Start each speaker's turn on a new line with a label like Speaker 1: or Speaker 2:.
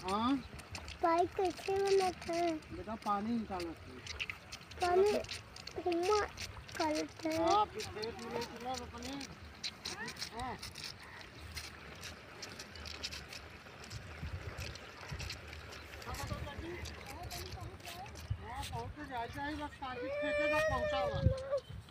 Speaker 1: हाँ
Speaker 2: पाइप कैसे बनाता है
Speaker 1: बेटा? पानी निकालना चाहिए।
Speaker 2: पानी घुमा करते हैं।
Speaker 1: हाँ फिर खेत में निकला रोपने। हाँ हाँ पहुँच जाए बस, टाँकी फेंकेगा पहुँचा हुआ।